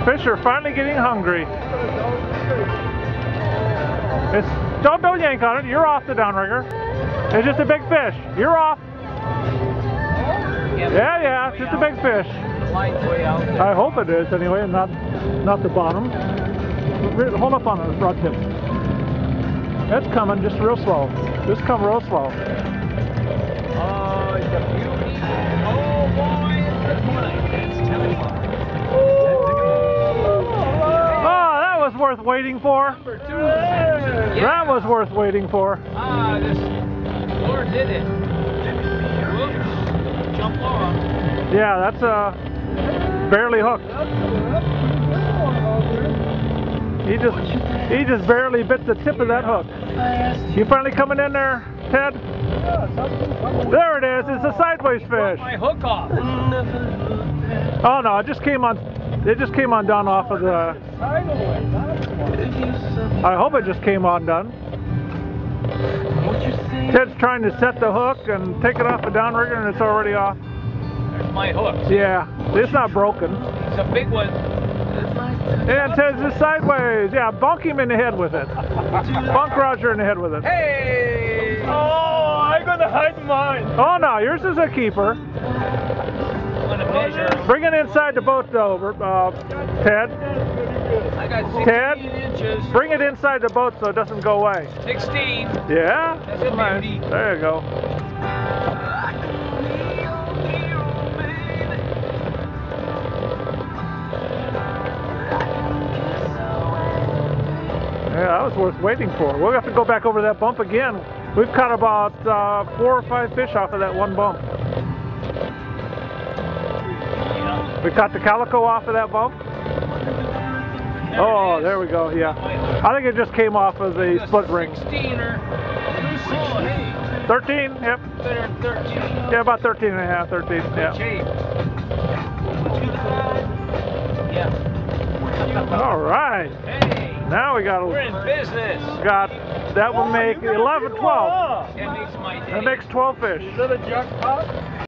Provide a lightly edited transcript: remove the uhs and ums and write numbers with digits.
Fish are finally getting hungry. Don't yank on it. You're off the downrigger. It's just a big fish. You're off. Yeah, it's just a big fish. I hope it is anyway, and not the bottom. Hold up on the rod tip. That's coming just real slow. Just come real slow. Oh, it's a beauty. Oh boy, it's mine. It's 10 o'clock. Oh, that was worth waiting for. Number 2. That was worth waiting for. This lure did it. Whoops. Jump off. Yeah, that's barely hooked. He just barely bit the tip of that hook. You finally coming in there, Ted? There it is. It's a sideways fish. My hook off. Oh no, it just came on. It just came undone off of the. I hope it just came undone. Ted's trying to set the hook and take it off the downrigger, and it's already off. There's my hook. Yeah, it's not broken. It's a big one. And Ted's just sideways. Yeah, bonk him in the head with it. Bonk Roger in the head with it. Hey! Oh, I'm gonna hide mine. Oh no, yours is a keeper. I'm gonna measure. Bring it inside the boat though, Ted. I got 16 Ted, inches. bring it inside the boat so it doesn't go away. 16. Yeah? That's a nice. beauty. There you go. Yeah, that was worth waiting for. We'll have to go back over that bump again. We've caught about 4 or 5 fish off of that one bump. We caught the calico off of that bump. Oh, there we go, yeah. I think it just came off of the split ring. 16er. 13, yep. Better than 13. Yeah, about 13 and a half, 13, yeah. Yeah. All right. Hey. Now we got We're in business. that will make 11, 12. That makes my day. That makes 12 fish. Is that a jackpot?